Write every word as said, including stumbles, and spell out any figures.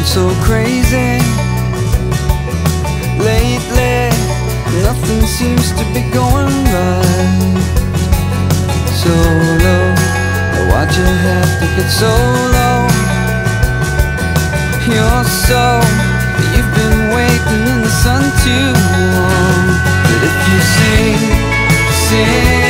so crazy. Lately, nothing seems to be going right. So low, why'd you have to get so low? You're so, you've been waiting in the sun too long. But if you sing, sing